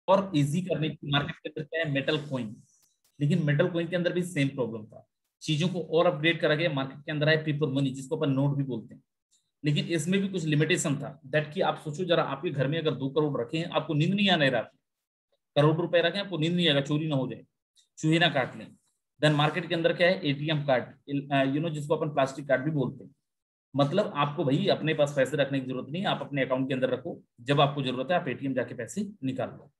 और इजी करने की मार्केट के अंदर क्या है, मेटल कॉइन। लेकिन मेटल कॉइन के अंदर भी सेम प्रॉब्लम था, चीजों को और अपग्रेड करा गया, मार्केट के अंदर आए पेपर मनी, जिसको अपन नोट भी बोलते हैं। लेकिन इसमें भी कुछ लिमिटेशन था, दैट कि आप सोचो जरा, आपके घर में अगर 2 करोड़ रखे हैं, आपको नींद नहीं आने रात में, करोड़ रुपए रखे हैं, आपको नींद नहीं आएगा, चोरी ना हो जाए, चूहे ना काट लें। देन मार्केट के अंदर क्या है, एटीएम कार्ड, जिसको अपन प्लास्टिक कार्ड भी बोलते हैं। मतलब आपको भाई अपने पास पैसे रखने की जरूरत नहीं है, आप अपने अकाउंट के अंदर रखो, जब आपको जरूरत है आप एटीएम जाके पैसे निकाल लो।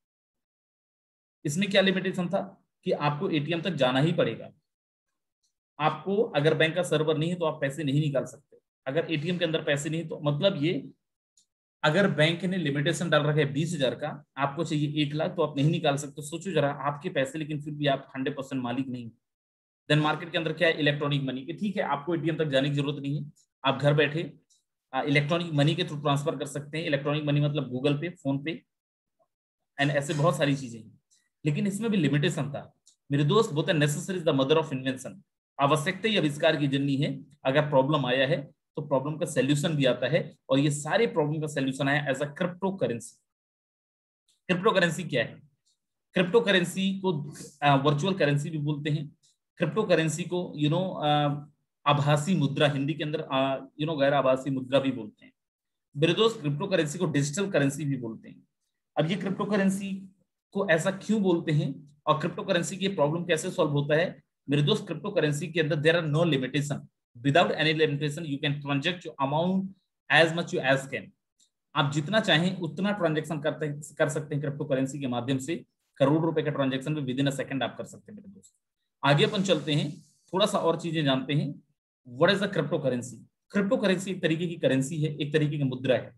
इसमें क्या लिमिटेशन था कि आपको एटीएम तक जाना ही पड़ेगा। आपको अगर बैंक का सर्वर नहीं है तो आप पैसे नहीं निकाल सकते, अगर एटीएम के अंदर पैसे नहीं तो मतलब ये, अगर बैंक ने लिमिटेशन डाल रखा है 20,000 का, आपको चाहिए 1 लाख, तो आप नहीं निकाल सकते। सोचो जरा, आपके पैसे लेकिन फिर भी आप 100% मालिक नहीं। देन मार्केट के अंदर क्या है, इलेक्ट्रॉनिक मनी के, ठीक है आपको एटीएम तक जाने की जरूरत नहीं है, आप घर बैठे इलेक्ट्रॉनिक मनी के थ्रू ट्रांसफर कर सकते हैं। इलेक्ट्रॉनिक मनी मतलब Google Pay, PhonePe and ऐसे बहुत सारी चीजें हैं। लेकिन इसमें भी लिमिटेशन था मेरे दोस्त, बोलते हैं necessary is the mother of invention, आवश्यकता ही आविष्कार की जननी है। अगर प्रॉब्लम आया है तो प्रॉब्लम का सॉल्यूशन भी आता है, और ये सारे प्रॉब्लम का सॉल्यूशन आया as a cryptocurrency. Cryptocurrency क्या है, क्रिप्टो करेंसी को वर्चुअल करेंसी भी बोलते हैं। क्रिप्टो करेंसी को आभासी मुद्रा, हिंदी के अंदर गैर आभासी मुद्रा भी बोलते हैं। मेरे दोस्त क्रिप्टो करेंसी को डिजिटल करेंसी भी बोलते हैं। अब ये क्रिप्टो करेंसी को ऐसा क्यों बोलते हैं, और क्रिप्टो करेंसी की प्रॉब्लम कैसे सॉल्व होता है। मेरे दोस्त क्रिप्टो करेंसी के अंदर there are no limitation, without any limitation you can transact your amount as much you as can. आप जितना चाहें उतना ट्रांजेक्शन कर सकते हैं क्रिप्टो करेंसी के माध्यम से। करोड़ रुपए का ट्रांजेक्शन भी विद इन अ सेकंड आप कर सकते हैं मेरे दोस्त। आगे अपन चलते हैं, थोड़ा सा और चीजें जानते हैं। What is the cryptocurrency. Cryptocurrency एक तरीके की करेंसी है, एक तरीके की मुद्रा है।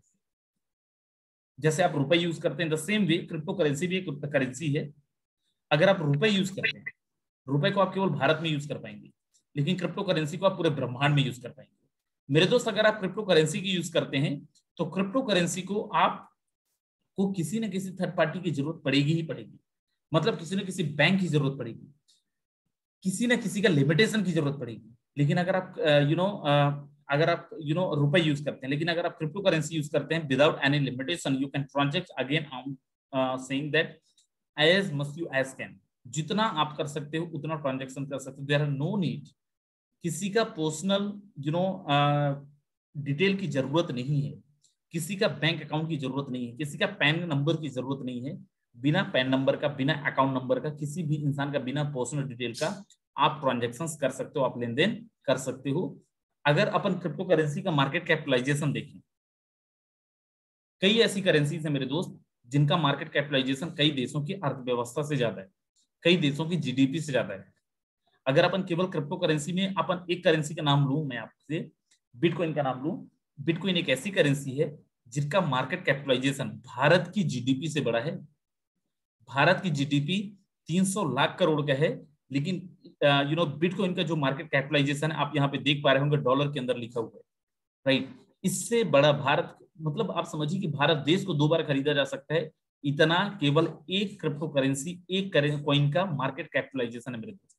जैसे आप रुपए यूज करते हैं, the same way cryptocurrency भी एक करेंसी है। अगर आप रुपए यूज करते हैं, रुपए को आप केवल भारत में यूज कर पाएंगे, लेकिन क्रिप्टो करेंसी को आप पूरे ब्रह्मांड में यूज कर पाएंगे। मेरे दोस्त अगर आप क्रिप्टो करेंसी की यूज करते हैं, तो क्रिप्टो करेंसी को आपको किसी न किसी थर्ड पार्टी की जरूरत पड़ेगी ही पड़ेगी। मतलब किसी न किसी बैंक की जरूरत पड़ेगी, किसी न किसी का लिमिटेशन की जरूरत पड़ेगी। लेकिन अगर आप अगर आप रुपए यूज करते हैं, लेकिन अगर आप क्रिप्टो करेंसी यूज करते हैं without any limitation, you can transact again, I am saying that as much you as can, जितना आप कर सकते हो उतना ट्रांजेक्शन कर सकते हो। देयर आर नो नीड, किसी का पर्सनल डिटेल की जरूरत नहीं है, किसी का बैंक अकाउंट की जरूरत नहीं है, किसी का पैन नंबर की जरूरत नहीं है। बिना पैन नंबर का, बिना अकाउंट नंबर का, किसी भी इंसान का बिना पर्सनल डिटेल का आप ट्रांजेक्शन कर सकते हो, आप लेन देन कर सकते हो। अगर अपन क्रिप्टो करेंसी का मार्केट कैपिटलाइजेशन देखें, कई ऐसी करेंसीज है मेरे दोस्त जिनका मार्केट कैपिटलाइजेशन कई देशों की अर्थव्यवस्था से ज्यादा है, कई देशों की जीडीपी से ज्यादा है। अगर अपन केवल क्रिप्टो करेंसी में अपन एक करेंसी का नाम लूं, मैं आपसे बिटकॉइन का नाम लूं। बिटकॉइन एक ऐसी करेंसी है जिसका मार्केट कैपिटलाइजेशन भारत की जीडीपी से बड़ा है। भारत की जीडीपी 300 लाख करोड़ का है, लेकिन बिटकॉइन का जो मार्केट कैपिटलाइजेशन है आप यहाँ पे देख पा रहे होंगे, डॉलर के अंदर लिखा हुआ है, राइट। इससे बड़ा भारत, मतलब आप समझिए कि भारत देश को 2 बार खरीदा जा सकता है, इतना केवल एक क्रिप्टो करेंसी, एक कॉइन का मार्केट कैपिटलाइजेशन है मेरे दोस्त।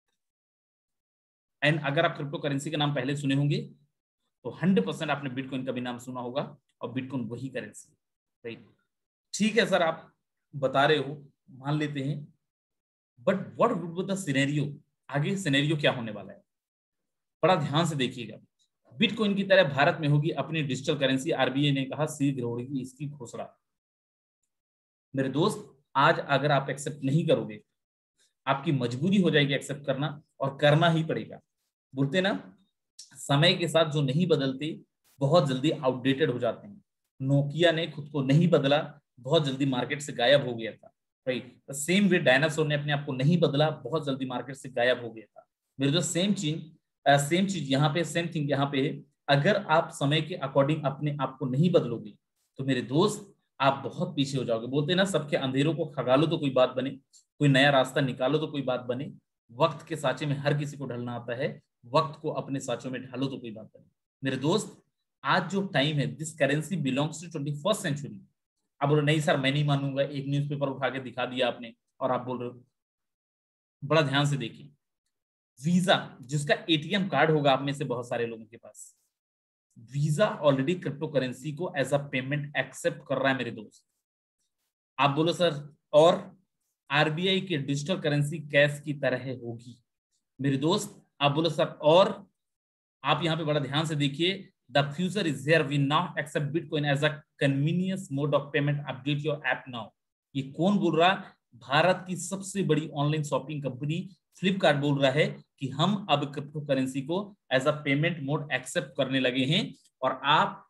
एंड अगर आप क्रिप्टो करेंसी का नाम पहले सुने होंगे तो 100% आपने बिटकॉइन का भी नाम सुना होगा, और बिटकॉइन वही करेंसी, राइट। ठीक है सर, आप बता रहे हो, मान लेते हैं, but what would be the scenario, आगे सिनेरियो क्या होने वाला है, बड़ा ध्यान से देखिएगा। बिटकॉइन की तरह भारत में होगी अपनी डिजिटल करेंसी, आरबीआई ने कहा शीघ्र होगी इसकी घोषणा। मेरे दोस्त आज अगर आप एक्सेप्ट नहीं करोगे, आपकी मजबूरी हो जाएगी एक्सेप्ट करना, और करना ही पड़ेगा। बोलते ना, समय के साथ जो नहीं बदलते बहुत जल्दी आउटडेटेड हो जाते हैं। नोकिया ने खुद को नहीं बदला, बहुत जल्दी मार्केट से गायब हो गया था, राइट। सेम वे डायनासोर ने अपने आप को नहीं बदला, बहुत जल्दी मार्केट से गायब हो गया था। मेरे जो सेम चीज यहाँ पे, सेम थिंग यहाँ पे है। अगर आप समय के अकॉर्डिंग अपने आप को नहीं बदलोगे तो मेरे दोस्त आप बहुत पीछे हो जाओगे। बोलते हैं ना, सबके अंधेरों को खगालो तो कोई बात बने, कोई नया रास्ता निकालो तो कोई बात बने। वक्त के साँचे में हर किसी को ढलना आता है, वक्त को अपने साँचों में ढालो तो कोई बात बने। मेरे दोस्त आज जो टाइम है, this currency belongs to 21st century. आप बोलो नहीं सर मैं नहीं मानूंगा, एक न्यूज़पेपर उठा के दिखा दिया आपने और आप बोल रहे हो। बड़ा ध्यान से देखिए, वीजा, जिसका एटीएम कार्ड होगा आप में से बहुत सारे लोगों के पास, वीजा ऑलरेडी क्रिप्टो करेंसी को एज अ पेमेंट एक्सेप्ट कर रहा है मेरे दोस्त। आप बोलो सर और आरबीआई की डिजिटल करेंसी कैश की तरह होगी। मेरे दोस्त आप बोलो सर, और आप यहाँ पे बड़ा ध्यान से देखिए, the future is here, we now accept bitcoin as a convenience mode of payment, update your app now. ये कौन बोल रहा? भारत की सबसे बड़ी ऑनलाइन शॉपिंग कंपनी फ्लिपकार्ट बोल रहा है कि हम अब क्रिप्टो करेंसी को as a payment mode accept करने लगे हैं, और आप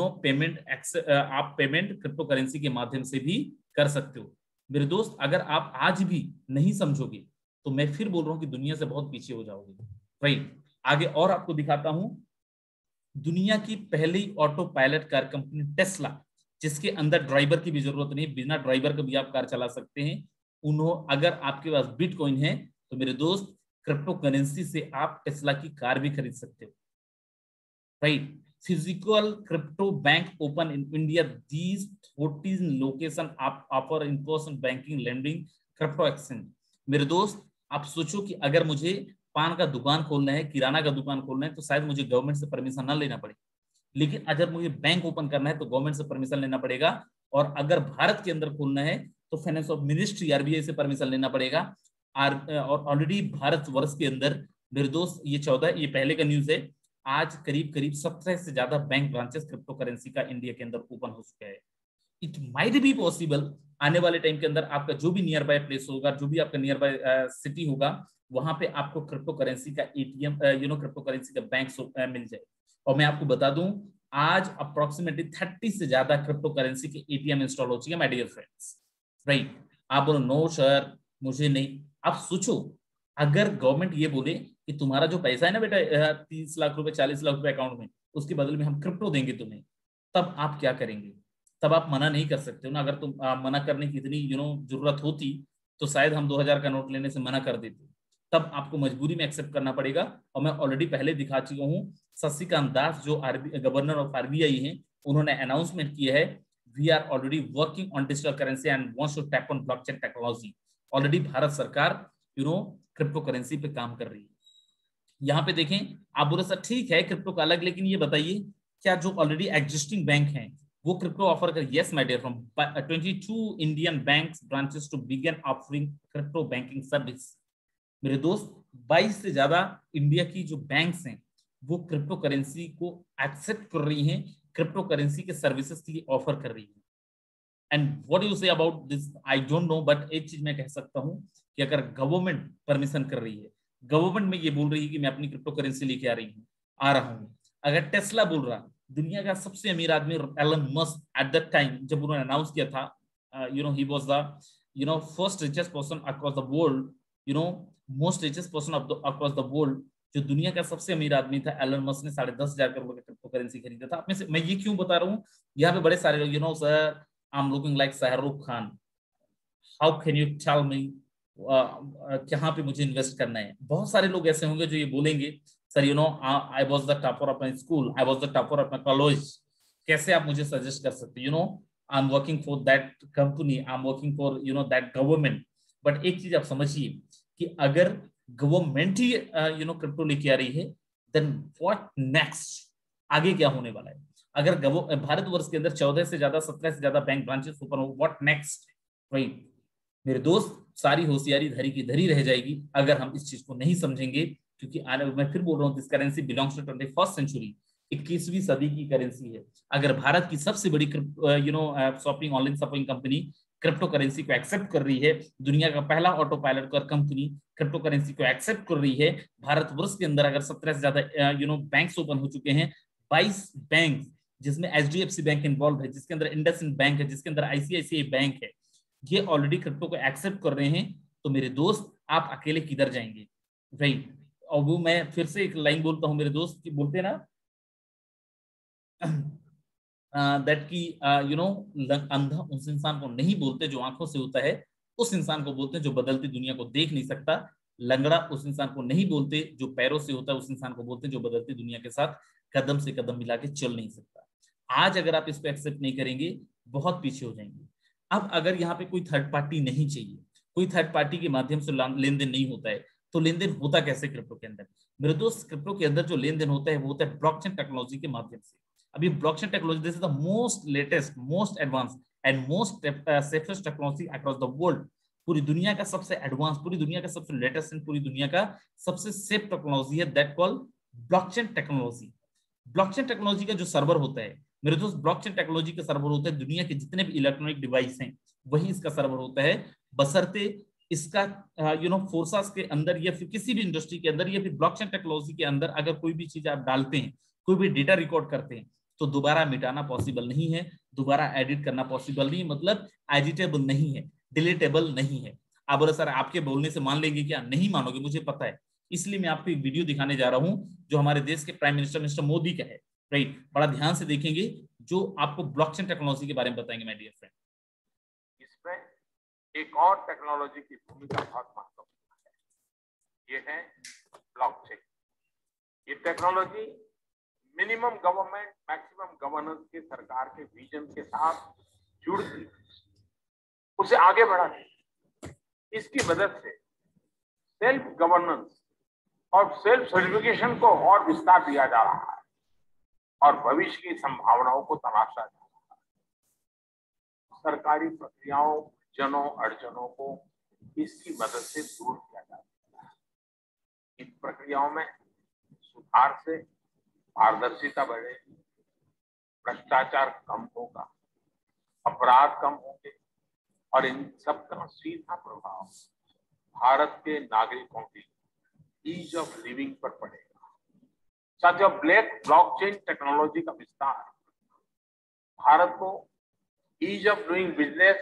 आप पेमेंट क्रिप्टो करेंसी के माध्यम से भी कर सकते हो। मेरे दोस्त अगर आप आज भी नहीं समझोगे तो मैं फिर बोल रहा हूँ कि दुनिया से बहुत पीछे हो जाओगे। राइट, आगे और आपको दिखाता हूं। दुनिया की पहली autopilot car company Tesla, जिसके अंदर ड्राइवर की भी जरूरत नहीं, बिना ड्राइवर के भी आप कार चला सकते हैं। अगर आपके पास बिटकॉइन है तो मेरे दोस्त क्रिप्टो करेंसी से आप टेस्ला की कार भी खरीद सकते हो। Right, physical crypto bank open in India, these 14 location offer in person banking lending crypto exchange. मेरे दोस्त आप सोचो कि अगर मुझे पान का दुकान खोलना है, किराना का दुकान खोलना है, तो शायद मुझे गवर्नमेंट से परमिशन ना लेना पड़े, लेकिन अगर मुझे बैंक ओपन करना है तो गवर्नमेंट से परमिशन लेना पड़ेगा। और अगर भारत के अंदर खोलना है तो फाइनेंस ऑफ मिनिस्ट्री आरबीआई से परमिशन लेना पड़ेगा। और ऑलरेडी भारत वर्ष के अंदर मेरे दोस्त ये 14, ये पहले का न्यूज है, आज करीब करीब 17 से ज्यादा बैंक ब्रांचेस क्रिप्टो करेंसी का इंडिया के अंदर ओपन हो चुका है। इट माइट बी पॉसिबल आने वाले टाइम के अंदर आपका जो भी नियर बाय प्लेस होगा, जो भी आपका नियर बाय सिटी होगा, वहां पे आपको क्रिप्टो करेंसी का एटीएम क्रिप्टो करेंसी का बैंक मिल जाए। और मैं आपको बता दूं, आज अप्रोक्सीमेटली 30 से ज्यादा क्रिप्टो करेंसी के एटीएम इंस्टॉल हो चुके हैं माय डियर फ्रेंड्स। राइट, आप बोलो नो सर मुझे नहीं। आप सोचो, अगर गवर्नमेंट ये बोले कि तुम्हारा जो पैसा है ना बेटा 30 लाख रुपए 40 लाख रुपए अकाउंट में, उसके बदले में हम क्रिप्टो देंगे तुम्हें, तब आप क्या करेंगे? तब आप मना नहीं कर सकते हो ना। अगर तुम मना करने की इतनी जरूरत होती तो शायद हम 2000 का नोट लेने से मना कर देते। तब आपको मजबूरी में एक्सेप्ट करना पड़ेगा। और मैं ऑलरेडी पहले दिखा चुका हूँ, शशिकांत दास जो गवर्नर ऑफ आरबीआई हैं, उन्होंने अनाउंसमेंट किया है, we are already working on digital currency and wants to tap on blockchain technology. Already Bharat सरकार क्रिप्टो करेंसी पे काम कर रही है। यहाँ पे देखें, आप बोले सर ठीक है क्रिप्टो का अलग, लेकिन ये बताइए क्या जो ऑलरेडी एग्जिस्टिंग बैंक हैं वो क्रिप्टो ऑफर कर? Yes my dear, from 22 Indian banks branches to begin offering crypto banking service. मेरे दोस्त 22 से ज्यादा इंडिया की जो बैंक्स हैं वो क्रिप्टो करेंसी को एक्सेप्ट कर रही हैं, क्रिप्टो करेंसी के सर्विसेज की ऑफर कर रही है। And what you say about this I don't know, but एक चीज मैं कह सकता हूं कि अगर गवर्नमेंट परमिशन कर रही है, गवर्नमेंट में ये बोल रही है कि मैं अपनी क्रिप्टो करेंसी लेके आ रहा हूं, अगर टेस्ला बोल रहा, दुनिया का सबसे अमीर आदमी Elon Musk at that time जब उन्होंने अनाउंस किया था, he was the first richest person across the world, most richest person of the across the world, जो दुनिया का सबसे अमीर आदमी था, एलन मस्क ने 10,500 करोड़ का क्रिप्टो करेंसी खरीदा था। आप में से मैं ये क्यों बता रहा हूँ, यहाँ पे बड़े सारे लोग sir I am looking like Shahrukh Khan, how can you tell me कहाँ पे मुझे इन्वेस्ट करना है। बहुत सारे लोग ऐसे होंगे जो ये बोलेंगे, sir I was the topper of my school, I was the topper of my college, कैसे आप मुझे सजेस्ट कर सकते? I am working for that company, I am working for that government. But एक चीज आप समझिए कि अगर गवर्नमेंट ही क्रिप्टो लेके आ रही है, देन व्हाट नेक्स्ट, आगे क्या होने वाला है? अगर भारतवर्ष के अंदर 14 से ज्यादा 17 से ज्यादा बैंक ब्रांचेस ओपन हो, व्हाट नेक्स्ट? राइट मेरे दोस्त, सारी होशियारी धरी की धरी रह जाएगी अगर हम इस चीज को नहीं समझेंगे। क्योंकि मैं फिर बोल रहा हूँ, this currency belongs to 21st century, 21वीं सदी की करेंसी है। अगर भारत की सबसे बड़ी shopping online shopping company cryptocurrency को एक्सेप्ट कर रही है, दुनिया का पहला autopilot car company cryptocurrency को एक्सेप्ट कर रही है, भारतवर्ष के अंदर अगर 17 से ज्यादा बैंक्स ओपन हो चुके हैं, 22 बैंक जिसमें एचडीएफसी बैंक इन्वॉल्व है, जिसके अंदर इंडसइंड बैंक है, जिसके अंदर आईसीआईसीआई बैंक है, ये ऑलरेडी क्रिप्टो को एक्सेप्ट कर रहे हैं, तो मेरे दोस्त आप अकेले किधर जाएंगे? राइट, और वो मैं फिर से एक लाइन बोलता हूं मेरे दोस्त की, बोलते ना दैट की अंधा उस इंसान को नहीं बोलते जो आंखों से होता है, उस इंसान को बोलते हैं जो बदलती दुनिया को देख नहीं सकता। लंगड़ा उस इंसान को नहीं बोलते जो पैरों से होता है, उस इंसान को बोलते हैं जो बदलती दुनिया के साथ कदम से कदम मिला के चल नहीं सकता। आज अगर आप इसको एक्सेप्ट नहीं करेंगे, बहुत पीछे हो जाएंगे। अब अगर यहाँ पे कोई थर्ड पार्टी नहीं चाहिए, कोई थर्ड पार्टी के माध्यम से लेन देन नहीं होता है, तो लेन देन होता कैसे क्रिप्टो के अंदर? मेरे दोस्त, क्रिप्टो के अंदर जो लेन देन होता है वो होता है ब्लॉकचेन टेक्नोलॉजी के माध्यम से। अभी blockchain technology this is the most latest most advance and most safest technology across the world. पूरी दुनिया का सबसे एडवांस, पूरी दुनिया का सबसे लेटेस्ट एंड पूरी दुनिया का सबसे सेफ टेक्नोलॉजी है that call blockchain technology. Blockchain technology का जो सर्वर होता है मेरे दोस्त, ब्लॉकचेन टेक्नोलॉजी का सर्वर होता है दुनिया के जितने भी इलेक्ट्रॉनिक डिवाइस हैं वही इसका सर्वर होता है, बशर्ते इसका फोर्सेस के अंदर या फिर किसी भी इंडस्ट्री के अंदर या फिर ब्लॉकचेन टेक्नोलॉजी के अंदर अगर कोई भी चीज आप डालते हैं, कोई भी डेटा रिकॉर्ड करते हैं तो दोबारा मिटाना पॉसिबल नहीं है, दोबारा एडिट करना पॉसिबल नहीं, मतलब एडिटेबल नहीं है, डिलीटेबल नहीं है। आप बोले सर आपके बोलने से मान लेंगे क्या? नहीं मानोगे, मुझे पता है। इसलिए मैं आपको एक वीडियो दिखाने जा रहा हूं जो हमारे देश के प्राइम मिनिस्टर मिस्टर मोदी का है, राइट। बड़ा ध्यान से देखेंगे, जो आपको ब्लॉकचेन टेक्नोलॉजी के बारे में बताएंगे माय डियर फ्रेंड। इसमें एक और टेक्नोलॉजी की भूमिका बहुत महत्वपूर्ण है, ये है ब्लॉकचेन। ये technology minimum government maximum governance के सरकार के विजन के साथ जुड़ती है, उसे आगे बढ़ाती। इसकी मदद से सेल्फ गवर्नेंस और सेल्फ सर्टिफिकेशन को और विस्तार दिया जा रहा है और भविष्य की संभावनाओं को तलाशा जा रहा है। सरकारी प्रक्रियाओं, जनों अड़चनों को इसकी मदद से दूर किया जा सकता है। इन प्रक्रियाओं में सुधार से पारदर्शिता बढ़ेगी, भ्रष्टाचार कम होगा, अपराध कम होंगे और इन सबका सीधा प्रभाव भारत के नागरिकों की ईज ऑफ लिविंग पर पड़ेगा। साथियों, ब्लॉकचेन टेक्नोलॉजी का विस्तार भारत को ease of doing business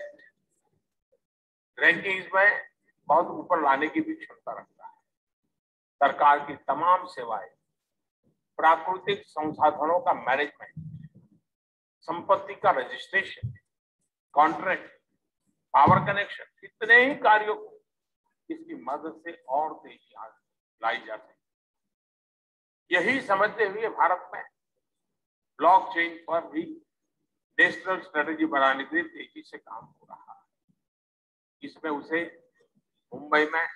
rankings में बहुत ऊपर लाने की भी क्षमता रखता है। सरकार की तमाम सेवाएं, प्राकृतिक संसाधनों का मैनेजमेंट, संपत्ति का रजिस्ट्रेशन, कॉन्ट्रैक्ट, पावर कनेक्शन, इतने ही कार्यों को इसकी मदद से और तेजी लाई जा सकती। यही समझते हुए भारत में ब्लॉकचेन पर भी नेशनल स्ट्रेटेजी बनाने के लिए तेजी से काम हो रहा है। इसमें उसे मुंबई में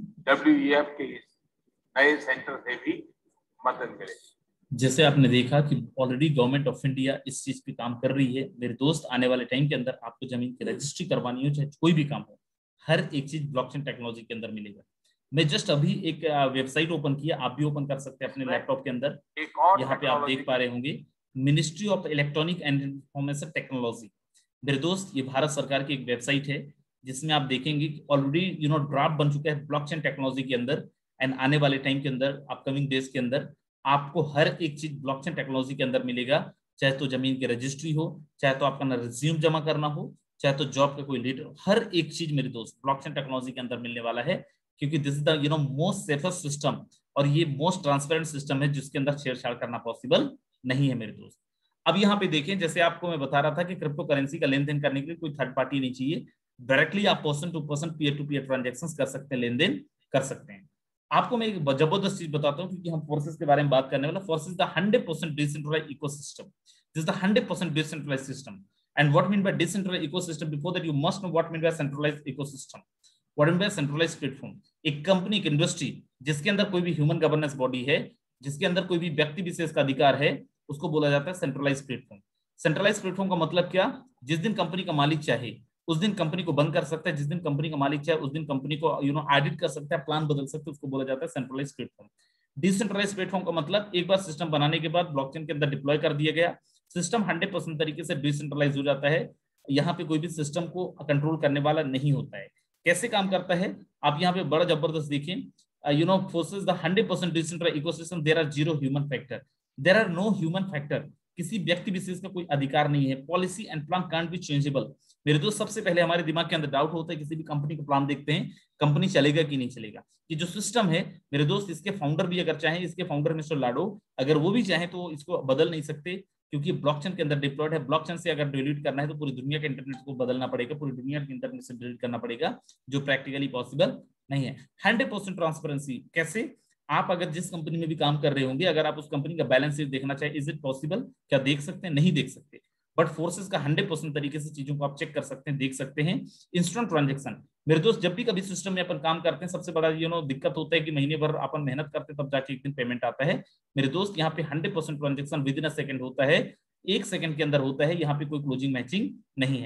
WEF के इस नए सेंटर से भी मदद मिलेगी। जैसे आपने देखा कि ऑलरेडी गवर्नमेंट ऑफ इंडिया इस चीज पे काम कर रही है। मेरे दोस्त, आने वाले टाइम के अंदर आपको जमीन की रजिस्ट्री करवानी हो, चाहे कोई भी काम हो, हर एक चीज ब्लॉकचेन टेक्नोलॉजी के अंदर मिलेगा। मैं जस्ट अभी एक वेबसाइट ओपन किया, आप भी ओपन कर सकते हैं अपने लैपटॉप के अंदर। यहाँ पे आप देख पा रहे होंगे ministry of electronic and information technology. मेरे दोस्त, ये भारत सरकार की एक वेबसाइट है जिसमें आप देखेंगे कि ऑलरेडी ड्राफ्ट बन चुका है ब्लॉकचेन टेक्नोलॉजी के अंदर। एंड आने वाले टाइम के अंदर, अपकमिंग डेज के अंदर आपको हर एक चीज ब्लॉकचेन टेक्नोलॉजी के अंदर मिलेगा। चाहे तो जमीन की रजिस्ट्री हो, चाहे तो आपका रिज्यूम जमा करना हो, चाहे तो जॉब का कोई लेटर, हर एक चीज मेरे दोस्त ब्लॉकचेन टेक्नोलॉजी के अंदर मिलने वाला है। क्योंकि this is the most safest system और ये मोस्ट ट्रांसपेरेंट सिस्टम है जिसके अंदर छेड़छाड़ करना पॉसिबल नहीं है मेरे दोस्त। अब यहाँ पे देखें, जैसे आपको मैं बता रहा था कि क्रिप्टो करेंसी का लेन देन करने के लिए कोई थर्ड पार्टी नहीं चाहिए, डायरेक्टली आप person to person, peer to peer transaction कर सकते हैं, लेन देन कर सकते हैं। आपको मैं एक जबरदस्त चीज बताता हूँ, क्योंकि हम फोर्सेस के बारे में बात करने वाला। Forsage the 100% decentralised ecosystem. This is the 100% decentralised system. And what mean by decentralised ecosystem? Before that you must know what mean by centralised ecosystem. What mean by centralised platform? एक company, एक industry जिसके अंदर कोई भी human governance body है, जिसके अंदर कोई भी व्यक्ति विशेष का अधिकार है, उसको बोला जाता है सेंट्रलाइज्ड प्लेटफॉर्म। सेंट्रलाइज्ड प्लेटफॉर्म का मतलब क्या? जिस दिन कंपनी का मालिक चाहे उस दिन कंपनी को बंद कर सकता है, जिस दिन कंपनी का मालिक चाहे उस दिन कंपनी को एडिट कर सकता है, प्लान बदल सकता है, उसको बोला जाता है सेंट्रलाइज्ड प्लेटफॉर्म। डिसेंट्रलाइज्ड प्लेटफॉर्म का मतलब एक बार सिस्टम बनाने के बाद ब्लॉकचेन के अंदर डिप्लॉय कर दिया गया, सिस्टम 100% तरीके से डिसेंट्रलाइज हो जाता है। यहाँ पे कोई भी सिस्टम को कंट्रोल करने वाला नहीं होता है। कैसे काम करता है आप यहाँ पे बड़ा जबरदस्त देखें। Forsage the 100% decentralised ecosystem, there are zero human factor, there are no human factor. किसी व्यक्ति विशेष का कोई अधिकार नहीं है। Policy and plan can't be changeable. मेरे दोस्त, सबसे पहले हमारे दिमाग के अंदर डाउट होता है, किसी भी कंपनी का प्लान देखते हैं, कंपनी चलेगा कि नहीं चलेगा। ये जो सिस्टम है मेरे दोस्त, इसके फाउंडर भी अगर चाहें, इसके फाउंडर मिस्टर लाडो, अगर वो भी चाहें तो इसको बदल नहीं सकते, क्योंकि ब्लॉकचेन के अंदर डिप्लॉयड है। ब्लॉकचेन से अगर डिलीट करना है तो पूरी दुनिया के इंटरनेट को बदलना पड़ेगा, पूरी दुनिया के इंटरनेट से डिलीट करना पड़ेगा, जो प्रैक्टिकली पॉसिबल नहीं है। 100% ट्रांसपेरेंसी कैसे? आप अगर जिस कंपनी में भी काम कर रहे होंगे, अगर आप उस कंपनी का बैलेंस शीट देखना चाहे, इज इट पॉसिबल? क्या देख सकते हैं? नहीं देख सकते। बट फोर्सेस का 100% तरीके से चीजों को आप चेक कर सकते हैं, देख सकते हैं। इंस्टेंट ट्रांजेक्शन मेरे दोस्त, जब भी कभी सिस्टम में अपन काम करते हैं, सबसे बड़ा दिक्कत होता है कि महीने भर अपन मेहनत करते हैं, तब जाके एक दिन पेमेंट आता है। मेरे दोस्त, यहाँ पे 100% transaction within a second होता है, 1 सेकंड के अंदर होता है। यहाँ पे कोई क्लोजिंग मैचिंग नहीं है।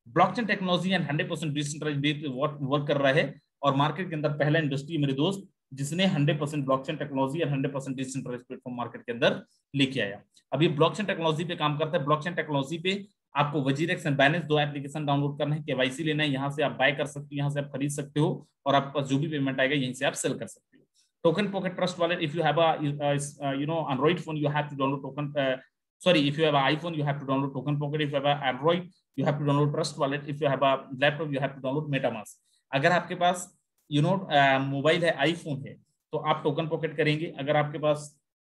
Blockchain technology and 100% decentralised work कर रहा है, और मार्केट के अंदर पहला इंडस्ट्री मेरे दोस्त जिसने 100% ब्लॉकचेन टेक्नोलॉजी और 100% डिसेंट्रलाइज्ड प्लेटफॉर्म मार्केट के अंदर लेके आया। अब ये ब्लॉकचेन टेक्नोलॉजी पे काम करता है। ब्लॉकचेन टेक्नोलॉजी पे आपको वजीरेक्स एंड बाइनेंस दो एप्लीकेशन डाउनलोड करना है, केवाईसी लेना है, यहाँ से आप बाय कर सकते हो, यहाँ से आप खरीद सकते हो, और आपके पास जो भी पेमेंट आएगा यहीं से आप सेल कर सकते हो। TokenPocket Trust Wallet, if you have Android phone you have to download token, sorry, if you have an iPhone you have to download token pocket, if you have an Android you have to download trust wallet, if you have a laptop you have to download metamask। अगर आपके पास mobile है, iPhone है, तो आप token pocket करेंगे। अगर आपके पास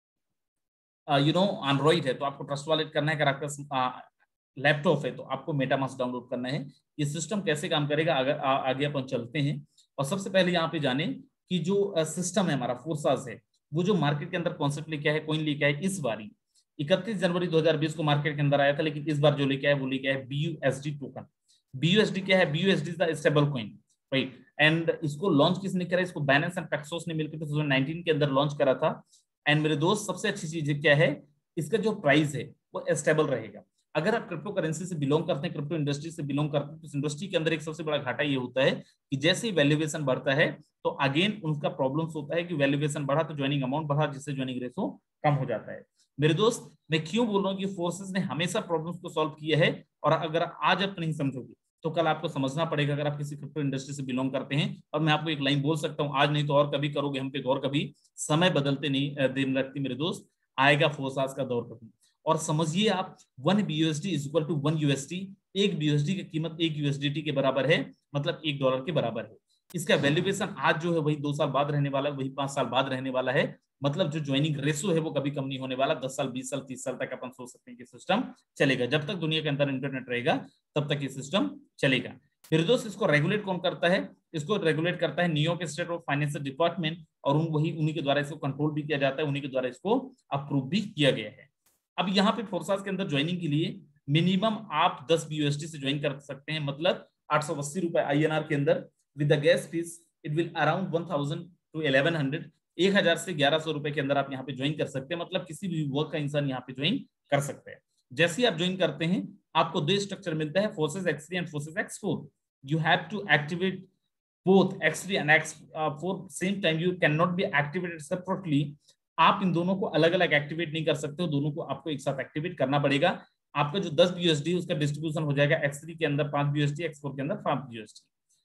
Android है तो आपको ट्रस्ट वॉलेट करना है। अगर आपके पास लैपटॉप है तो आपको मेटामास्क डाउनलोड करना है। ये सिस्टम कैसे काम करेगा अगर आगे अपन चलते हैं। और सबसे पहले यहाँ पे जाने कि जो सिस्टम है हमारा फोर्साज है, वो जो मार्केट के अंदर कॉन्सेप्ट लेके आया, कॉइन लेके आया, इस बारी 31 जनवरी 2020 को मार्केट के अंदर आया था, लेकिन इस बार जो लेके आया वो लेके आया BUSD टोकन। BUSD क्या है? BUSD is the stable coin, right. And इसको लॉन्च किसने करा? इसको बाइनेंस एंड पैक्सोस ने मिलकर 2019 के अंदर लॉन्च करा था। एंड मेरे दोस्त सबसे अच्छी चीज क्या है, इसका जो प्राइस है वो स्टेबल रहेगा। अगर आप क्रिप्टो करेंसी से बिलोंग करते हैं, क्रिप्टो इंडस्ट्री से बिलोंग करते हैं, तो इस इंडस्ट्री के अंदर एक सबसे बड़ा घाटा ये होता है कि जैसे ही वैल्यूएशन बढ़ता है तो अगेन उनका प्रॉब्लम्स होता है कि वैल्यूएशन बढ़ा तो ज्वाइनिंग अमाउंट बढ़ा, जिससे ज्वाइनिंग रेशो कम हो जाता है। मेरे दोस्त मैं क्यों बोल रहा हूँ कि फोर्सेस ने हमेशा प्रॉब्लम्स को सॉल्व किया है, और अगर आज आप नहीं समझोगे तो कल आपको समझना पड़ेगा। अगर आप किसी क्रिप्टो इंडस्ट्री से बिलोंग करते हैं, और मैं आपको एक लाइन बोल सकता हूँ, आज नहीं तो और कभी करोगे हम पे गौर, कभी समय बदलते नहीं दिन लगती मेरे दोस्त, आएगा फोर्सास का दौर कभी। और समझिए आप 1 BUSD is equal to 1 USD। एक BUSD की कीमत 1 USDT के बराबर है, मतलब $1 के बराबर है। इसका वैल्यूएशन आज जो है वही 2 साल बाद रहने वाला है, वही 5 साल बाद रहने वाला है। मतलब जो ज्वाइनिंग रेशो है वो कभी कम नहीं होने वाला। 10 साल 20 साल 30 साल तक अपन सोच सकते हैं कि सिस्टम चलेगा। जब तक दुनिया के अंदर इंटरनेट रहेगा तब तक ये सिस्टम चलेगा। फिर दोस्त इसको रेगुलेट कौन करता है? इसको रेगुलेट करता है New York state of financial department, और उन्हीं के द्वारा इसको कंट्रोल भी किया जाता है, उन्हीं के द्वारा इसको अप्रूव भी किया गया है। अब यहाँ पे फोर्सास के अंदर ज्वाइनिंग के लिए मिनिमम आप 10 BUSD से ज्वाइन कर सकते हैं, मतलब 880 रुपए INR के अंदर। With the gas fees it will around 1000 to 1100, 1000 से 1100 रुपए के अंदर आप यहाँ पे ज्वाइन कर सकते हैं। मतलब किसी भी वर्क का इंसान यहाँ पे ज्वाइन कर सकते हैं। जैसे ही आप ज्वाइन करते हैं आपको 2 स्ट्रक्चर मिलता है, Forsage X3 and Forsage X4। You have to activate both X3 and X4 same time. You can not be activated separately. आप इन दोनों को अलग अलग एक्टिवेट नहीं कर सकते हो, दोनों को आपको एक साथ एक्टिवेट करना पड़ेगा। आपका जो 10 BUSD उसका डिस्ट्रीब्यूशन हो जाएगा X3 के अंदर 5 BUSD, X4 के अंदर 5 BUSD।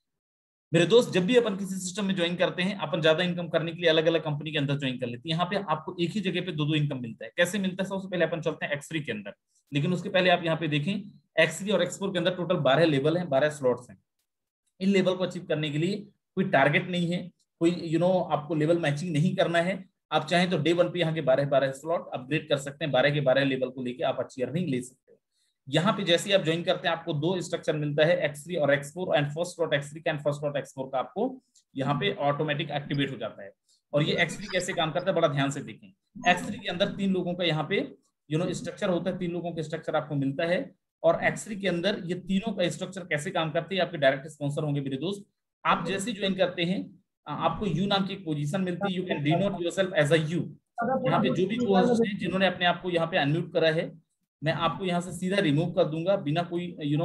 मेरे दोस्त जब भी अपन किसी सिस्टम में ज्वाइन करते हैं, अपन ज्यादा इनकम करने के लिए अलग अलग कंपनी के अंदर ज्वाइन कर लेते हैं। यहाँ पे आपको एक ही जगह पे दो इनकम मिलता है। कैसे मिलता है? सबसे पहले अपन चलते हैं X3 के अंदर, लेकिन उसके पहले आप यहाँ पे देखें X3 और X4 के अंदर टोटल 12 लेवल है, 12 स्लॉट्स हैं। इन लेवल को अचीव करने के लिए कोई टारगेट नहीं है, कोई आपको लेवल मैचिंग नहीं करना है। आप चाहें तो डे 1 पे यहाँ के 12 स्लॉट अपग्रेड कर सकते हैं, 12 के 12 लेवल को लेके आप अच्छी अर्निंग ले सकते हैं। यहाँ पे जैसे ही आप ज्वाइन करते हैं आपको 2 स्ट्रक्चर मिलता है, X3 और X4, and first slot X3 का एंड फर्स्ट स्लॉट X4 का आपको यहाँ पे ऑटोमेटिक एक्टिवेट हो जाता है। और ये X3 कैसे काम करता है बड़ा ध्यान से देखें। X3 के अंदर 3 लोगों का यहाँ पे स्ट्रक्चर होता है, 3 लोगों के स्ट्रक्चर आपको मिलता है। और X3 के अंदर ये तीनों का स्ट्रक्चर कैसे काम करते हैं, आपके डायरेक्ट स्पॉन्सर होंगे मेरे दोस्त। आप जैसे ज्वाइन करते हैं आपको यू नाम की एक पोजीशन मिलती है, you can denote yourself as a you. यहाँ पे जो भी को-होस्ट हैं जिन्होंने अपने आप को यहाँ पे अनम्यूट करा है, मैं आपको यहाँ से सीधा रिमूव कर दूंगा बिना कोई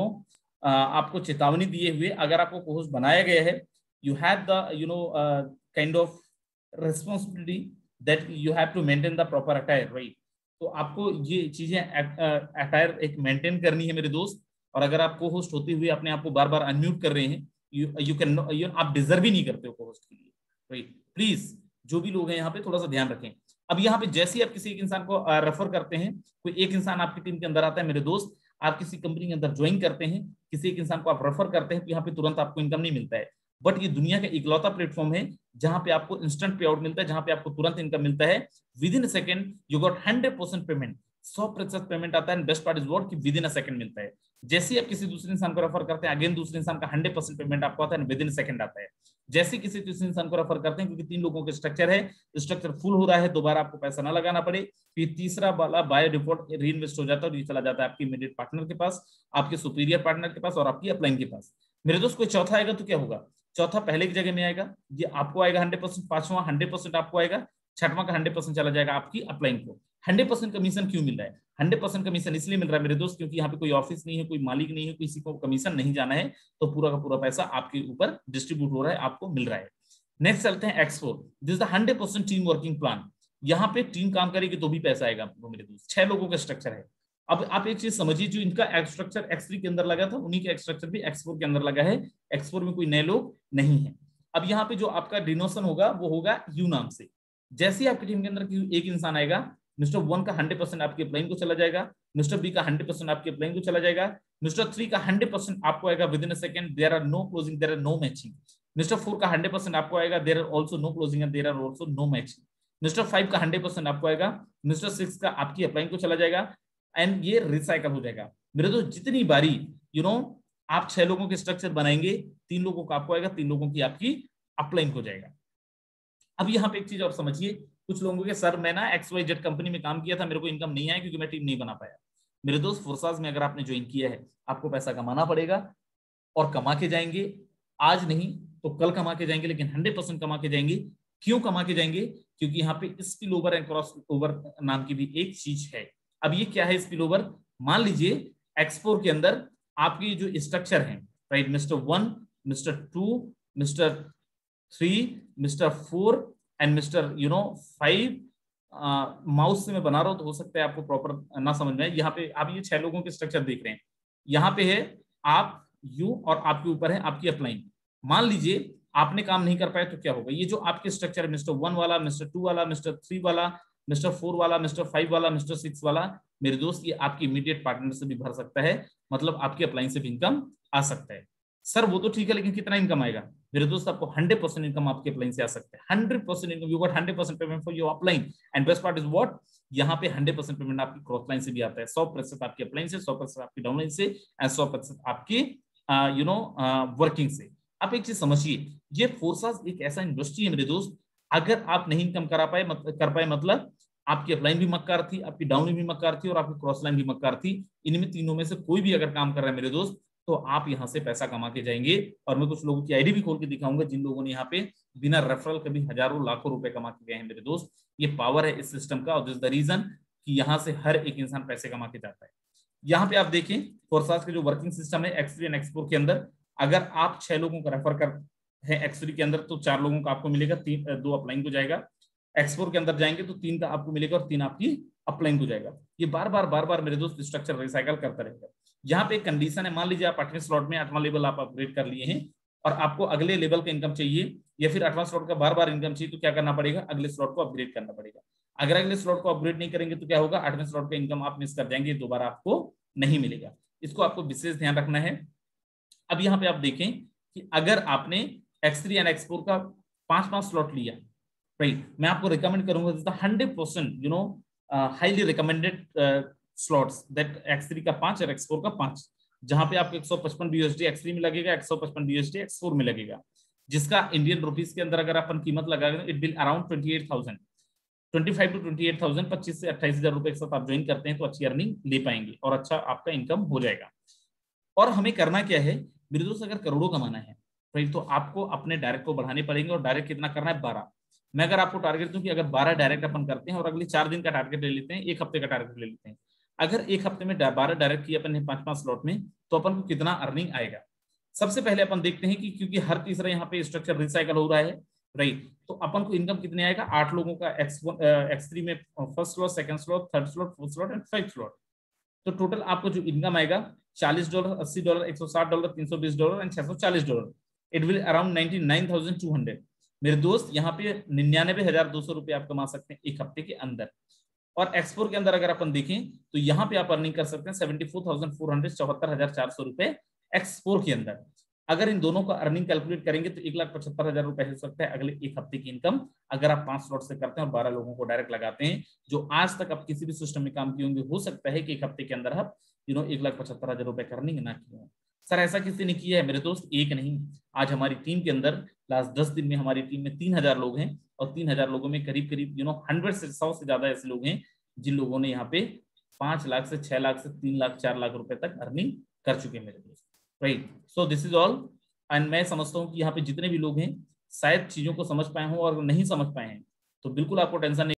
आपको चेतावनी दिए हुए। अगर आपको को-होस्ट बनाया गया है, you have the kind of responsibility that you have to maintain the proper attire, right. तो आपको ये चीजें अटायर एक मेंटेन करनी है मेरे दोस्त। और अगर आप को-होस्ट होते हुए अपने आप को बार बार अनम्यूट कर रहे हैं, यू कैन आप डिजर्व ही नहीं करते हो को-होस्ट के लिए, राइट। प्लीज जो भी लोग हैं यहाँ पे थोड़ा सा ध्यान रखें। अब यहाँ पे जैसे ही आप किसी एक इंसान को रेफर करते हैं, कोई एक इंसान आपकी टीम के अंदर आता है मेरे दोस्त, आप किसी कंपनी के अंदर ज्वाइन करते हैं, किसी एक इंसान को आप रेफर करते हैं, तो यहाँ पे तुरंत आपको इनकम नहीं मिलता है। बट ये दुनिया का इकलौता प्लेटफॉर्म है जहां पे आपको इंस्टेंट पे आउट मिलता है, जहां पे आपको तुरंत इनकम मिलता है। Within a second you got 100% payment, 100% payment आता है। बेस्ट पार्ट इज व्हाट कि विद इन अ सेकंड मिलता है। जैसे ही आप किसी दूसरे इंसान को रेफर करते हैं, अगेन दूसरे इंसान का 100% पेमेंट आपको आता है, विद इन सेकंड आता है। जैसे किसी तीसरे इंसान को रेफर करते हैं, क्योंकि 3 लोगों के स्ट्रक्चर है, स्ट्रक्चर फुल हो रहा है, दोबारा आपको पैसा ना लगाना पड़े, फिर तीसरा वाला बाय डिफॉल्ट री इन्वेस्ट हो जाता है और ये चला जाता है आपके इमीडिएट पार्टनर के पास, आपके सुपीरियर पार्टनर के पास और आपकी अपलाइन के पास। मेरे दोस्त कोई चौथा आएगा तो क्या होगा? चौथा पहले की जगह में आएगा, ये आपको आएगा 100%, 5वां 100% आपको आएगा, 6वां का 100% चला जाएगा आपकी अपलाइन को। 100% कमीशन क्यों मिल रहा है? 100% कमीशन इसलिए मिल रहा है मेरे दोस्त क्योंकि यहाँ पे कोई ऑफिस नहीं है, कोई मालिक नहीं है, किसी को कमीशन नहीं जाना है, तो पूरा का पूरा पैसा आपके ऊपर डिस्ट्रीब्यूट हो रहा है, आपको मिल रहा है। नेक्स्ट चलते हैं X4। This is the 100% team working plan. यहाँ पे टीम काम करेगी तो भी पैसा आएगा आपको मेरे दोस्त। 6 लोगों का स्ट्रक्चर है। अब आप एक चीज समझिए, जो इनका स्ट्रक्चर X3 के अंदर लगा था, उन्हीं का स्ट्रक्चर भी X4 के अंदर लगा है। X4 में कोई नए लोग नहीं है। अब यहाँ पे जो आपका डिनोशन होगा वो होगा यू नाम से। जैसे ही आपकी टीम के अंदर एक इंसान आएगा, मिस्टर 1 का 100% आपके प्लेन को चला जाएगा, मिस्टर बी का 100% आपके प्लेन को चला जाएगा, मिस्टर 3 का 100% आपको आएगा within a second, there are no closing, there are no matching. Mister 4 का 100% आपको आएगा, there are also no closing and there are also no matching. Mister 5 का 100% आपको आएगा, मिस्टर 6 का आपकी अपलाइन को चला जाएगा, एंड ये रिसाइकल हो जाएगा। मेरे दोस्त जितनी बारी आप 6 लोगों के स्ट्रक्चर बनाएंगे, 3 लोगों का आपको आएगा, 3 लोगों की आपकी अपलाइन हो जाएगा। अब यहाँ पे एक चीज और समझिए, कुछ लोगों के सर मैं ना XYZ कंपनी में काम किया था, मेरे को इनकम नहीं आया क्योंकि मैं टीम नहीं बना पाया। मेरे दोस्त फोर्साज में अगर आपने ज्वाइन किया है, आपको पैसा कमाना पड़ेगा और कमा के जाएंगे। आज नहीं तो कल कमा के जाएंगे, लेकिन 100% कमा के जाएंगे। क्यों कमा के जाएंगे? क्योंकि यहाँ पे spill over and cross over नाम की भी एक चीज है। अब ये क्या है स्पिल ओवर? मान लीजिए X4 के अंदर आपकी जो स्ट्रक्चर है, right, mister 1, mister 2, mister 3, mister 4 and mister 5। Mouse से मैं बना रहा हूं तो हो सकता है आपको प्रॉपर ना समझ में आए। यहाँ पे आप ये 6 लोगों के स्ट्रक्चर देख रहे हैं। यहाँ पे है आप, यू, और आपके ऊपर है आपकी अपलाइन। मान लीजिए आपने काम नहीं कर पाए तो क्या होगा? ये जो आपके स्ट्रक्चर है, मिस्टर 1 वाला, मिस्टर 2 वाला, मिस्टर 3 वाला, मिस्टर 4 वाला, मिस्टर 5 वाला, मिस्टर 6 वाला, मेरे दोस्त ये आपकी इमीडिएट पार्टनर से भी भर सकता है, मतलब आपकी अपलाइन से भी इनकम आ सकता है। सर वो तो ठीक है, लेकिन कितना इनकम आएगा? मेरे दोस्त आपको 100% इनकम आपके अपलाइन से आ सकता है। 100% income, you got 100% payment for your upline. And best part is what, यहाँ पे 100% पेमेंट आपकी क्रॉस लाइन से भी आता है। 100% आपके अपलाइन से, 100% आपकी डाउनलाइन से, एंड 100% आपकी वर्किंग से। आप एक चीज समझिए, ये फोर्सास एक ऐसा इंडस्ट्री है मेरे दोस्त, अगर आप नहीं इनकम कर पाए मतलब आपकी अपलाइन भी मक्कार थी, आपकी डाउनलाइन भी मक्कार थी, और आपकी क्रॉस लाइन भी मक्कार थी। इनमें तीनों में से कोई भी अगर काम कर रहा है मेरे दोस्त, तो आप यहां से पैसा कमा के जाएंगे। और मैं कुछ लोगों की आईडी भी खोल के दिखाऊंगा जिन लोगों ने यहाँ पे बिना रेफरल कभी हजारों लाखों रुपए कमा के गए हैं मेरे दोस्त। ये पावर है इस सिस्टम का, और दिस द रीजन कि यहाँ से हर एक इंसान पैसे कमा के जाता है। यहाँ पे आप देखें फोर्सास के जो वर्किंग सिस्टम है X3 एंड X4 के अंदर, अगर आप 6 लोगों को रेफर कर है X3 के अंदर तो 4 लोगों का आपको मिलेगा, 2 अपलाइन को जाएगा। X4 के अंदर जाएंगे तो 3 का आपको मिलेगा और 3 आपकी अपलाइन को जाएगा। ये बार बार मेरे दोस्त स्ट्रक्चर रिसाइकल करता रहेगा। यहाँ पे एक कंडीशन है, मान लीजिए आप 8वें स्लॉट में 8वां लेवल आप अपग्रेड कर लिए हैं और आपको अगले लेवल का इनकम चाहिए, या फिर 8वां स्लॉट का बार इनकम चाहिए, तो क्या करना पड़ेगा? अगले स्लॉट को अपग्रेड करना पड़ेगा। अगर अगले स्लॉट को अपग्रेड नहीं करेंगे तो क्या होगा? 8वें स्लॉट का इनकम आप मिस कर जाएंगे, दोबारा आपको नहीं मिलेगा। इसको आपको विशेष ध्यान रखना है। अब यहाँ पे आप देखें कि अगर आपने X3 एंड X4 का 5 स्लॉट लिया, राइट, मैं आपको रिकमेंड करूंगा 100% highly recommended slots that X3 का 5 और X4 का 5, जहां पे आपको 155 BUSD X3 में लगेगा, 155 BUSD X4 में लगेगा, जिसका इंडियन रुपीस के अंदर अगर अपन कीमत लगाएंगे इट विल अराउंड 28,000, 25 to 28,000, 25 से 28,000 रुपए के साथ आप ज्वाइन करते हैं तो अच्छी अर्निंग ले पाएंगे और अच्छा आपका इनकम हो जाएगा। और हमें करना क्या है मेरे दोस्त? अगर करोड़ों कमाना है राइट, तो आपको अपने डायरेक्ट को बढ़ाने पड़ेंगे। और डायरेक्ट कितना करना है? 12। मैं अगर आपको टारगेट दूं कि अगर 12 डायरेक्ट अपन करते हैं और अगले 4 दिन का टारगेट ले लेते हैं, 1 हफ्ते का टारगेट ले लेते हैं, अगर 1 हफ्ते में 12 डायरेक्ट किया अपन ने 5 स्लॉट में, तो अपन को कितना अर्निंग आएगा? सबसे पहले अपन देखते हैं कि क्योंकि हर तीसरा यहाँ पे स्ट्रक्चर रिसाइकल हो रहा है, राइट, तो अपन को इनकम कितने आएगा? 8 लोगों का X3 में first slot, second slot, third slot, fourth slot and 5th slot, तो टोटल आपको जो इनकम आएगा $40, $80, $160, $320 एंड $640, इट विल अराउंड 99,200। मेरे दोस्त यहाँ पे 99,200 रुपए आप कमा सकते हैं 1 हफ्ते के अंदर। और X4 के अंदर अगर अपन देखें तो यहाँ पे आप अर्निंग कर सकते हैं 74,400, 74,400 रुपए X4 के अंदर। अगर इन दोनों का अर्निंग कैलकुलेट करेंगे तो 1,75,000 रुपए हो सकता है अगले 1 हफ्ते की इनकम, अगर आप 5 स्लॉट से करते हैं और 12 लोगों को डायरेक्ट लगाते हैं, जो आज तक आप किसी भी सिस्टम में काम किए होंगे। हो सकता है कि 1 हफ्ते के अंदर आप 1,75,000 रुपए का अर्निंग ना किए हो। सर ऐसा किसी ने किया है? मेरे दोस्त एक नहीं, आज हमारी टीम के अंदर लास्ट 10 दिन में हमारी टीम में 3,000 लोग हैं, और 3,000 लोगों में करीब 100 से 100 से ज्यादा ऐसे लोग हैं जिन लोगों ने यहाँ पे 5 लाख से 6 लाख से 3 लाख 4 लाख रुपए तक अर्निंग कर चुके हैं मेरे दोस्त, right. So this is all. And मैं समझता हूँ कि यहाँ पे जितने भी लोग हैं शायद चीजों को समझ पाए हों, और नहीं समझ पाए हैं तो बिल्कुल आपको टेंशन नहीं।